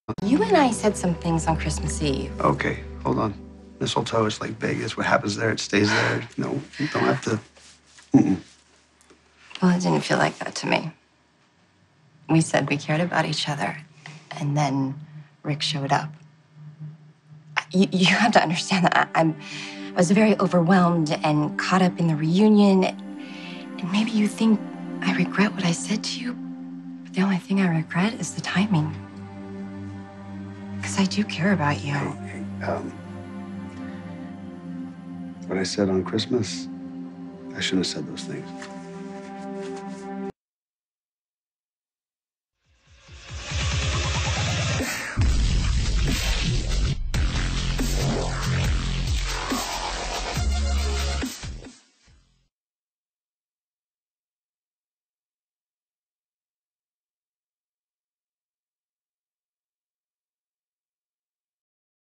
You and I said some things on Christmas Eve. Okay, hold on. Mistletoe is like Vegas. What happens there, it stays there. No, you don't have to. Mm-mm. Well, it didn't feel like that to me. We said we cared about each other, and then Rick showed up. You have to understand that I was very overwhelmed and caught up in the reunion. And maybe you think I regret what I said to you, but the only thing I regret is the timing. Because I do care about you. What I said on Christmas, I shouldn't have said those things.